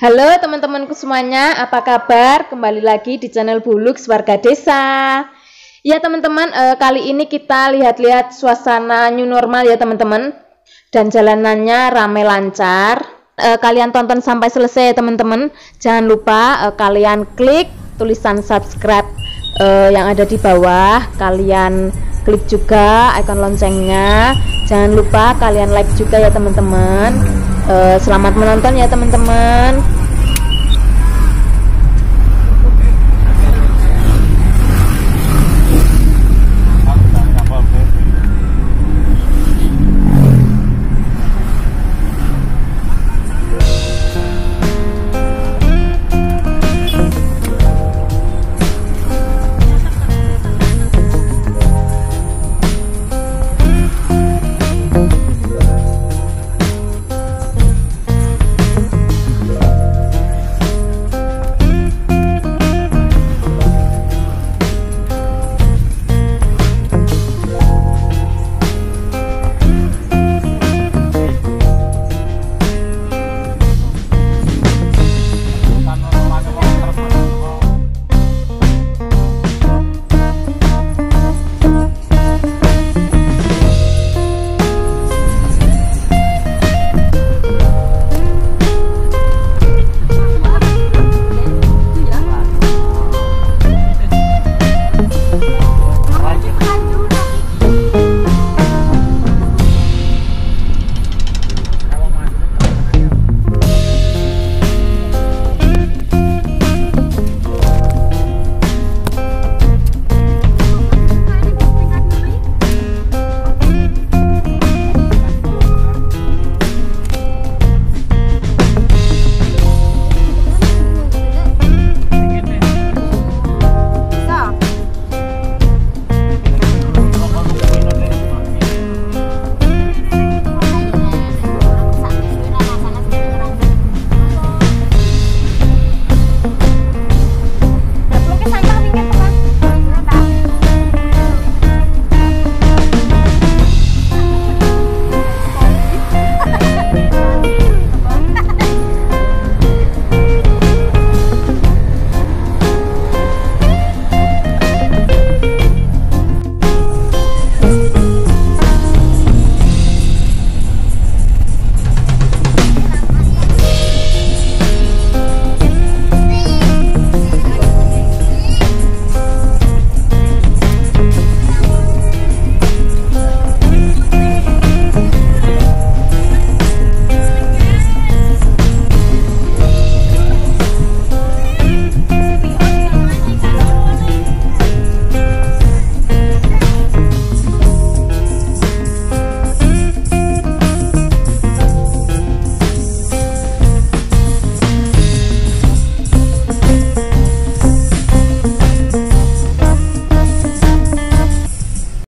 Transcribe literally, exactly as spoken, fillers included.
Halo teman-temanku semuanya, apa kabar? Kembali lagi di channel Bulux Warga Desa. Ya teman-teman, eh, kali ini kita lihat-lihat suasana new normal ya teman-teman. Dan jalanannya ramai lancar. Eh, kalian tonton sampai selesai ya teman-teman. Jangan lupa eh, kalian klik tulisan subscribe eh, yang ada di bawah. Kalian klik juga icon loncengnya. Jangan lupa kalian like juga ya teman-teman. Uh, selamat menonton ya teman-teman.